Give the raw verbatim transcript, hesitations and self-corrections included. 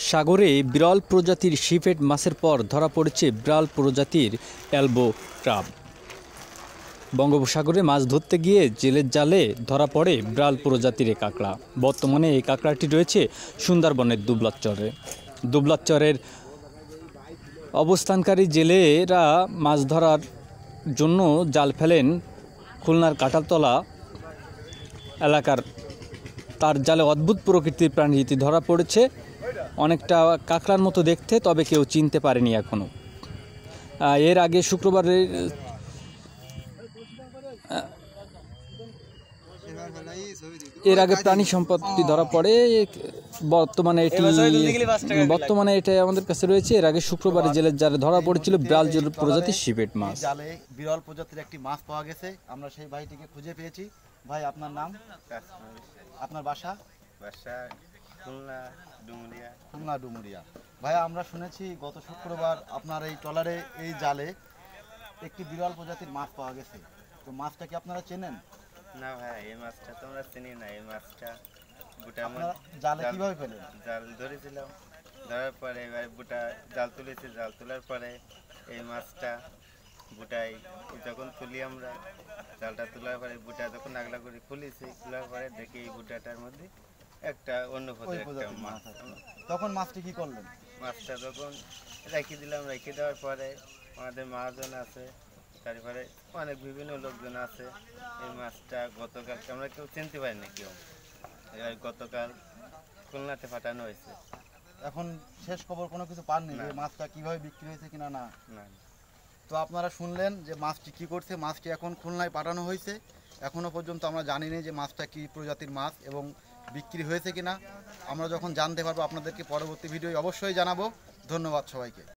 সাগরে বিরল প্রজাতির সিফেড মাছের পর ধরা পড়েছে বিরল প্রজাতির অ্যালবো ক্রাব। বঙ্গোপসাগরে মাছ ধরতে গিয়ে জেলের জালে ধরা পড়ে বিরল প্রজাতির এই কাঁকড়া। বর্তমানে এই কাঁকড়াটি রয়েছে সুন্দরবনের দুবলাচরে। দুবলাচরের অবস্থানকারী জেলেরা মাছ ধরার জন্য জাল ফেলেন খুলনার কাঁঠালতলা এলাকার। তার জালে অদ্ভুত প্রকৃতির প্রাণীটি ধরা পড়েছে, অনেকটা কাঁকড়ার মতো দেখতে, তবে কেউ চিনতে পারেনি এখনও। এর আগে শুক্রবারে এর আগে প্রাণী সম্পদটি ধরা পড়ে। বর্তমানে এটি বর্তমানে এটা আমাদের কাছে রয়েছে। এর আগে শুক্রবারে জেলের জালে ধরা পড়েছিল বিরল প্রজাতির সিফেড মাছ। জালে বিরল প্রজাতির একটি মাছ পাওয়া গেছে। আমরা সেই ভাইটিকে খুঁজে পেয়েছি। ভাই, আপনার নাম? আপনার বাসা? বাসা খুলনা ডুমুরিয়া। খুলনা ডুমুরিয়া। ভাইয়া, আমরা শুনেছি গত শুক্রবার আপনার এই ট্রলারে এই জালে একটি বিরল প্রজাতির মাছ পাওয়া গেছে। তো মাছটা কি আপনারা চেনেন? না ভাই, এই মাছটা তো আমরা চিনি না। এই মাছটা বুটা জালে কিভাবে পেলেন? জাল ধরেছিলাম, ধরার পরে এবার বুটা জাল তুলেছি। জাল তোলার পরে এই মাছটা বুটাই যখন তুলি আমরা, জালটা তোলার পরে বুটা যখন আগলা করে খুলেছি, খোলার পরে দেখি এই বুটাটার মধ্যে একটা অন্য প্রজাতির মাছ। তখন মাছটি কি করলেন? মাছটা যখন রেখে দিলাম, রেখে দেওয়ার পরে আমাদের মহাজন আছে, তারপরে অনেক বিভিন্ন লোকজন আছে। এই মাছটা গতকাল আমরা কেউ চিনতে পারিনি কেউ। এবার গতকাল খুলনাতে পাঠানো হয়েছে। এখন শেষ খবর কোনো কিছু পাননি যে মাছটা কিভাবে বিক্রি হয়েছে কিনা? না না। তো আপনারা শুনলেন যে মাছটি কি করছে। মাছটি এখন খুলনায় পাঠানো হয়েছে। এখনও পর্যন্ত আমরা জানি না যে মাছটা কি প্রজাতির মাছ এবং বিক্রি হয়েছে কিনা। আমরা যখন জানতে পারবো আপনাদেরকে পরবর্তী ভিডিও অবশ্যই জানাবো। ধন্যবাদ সবাইকে।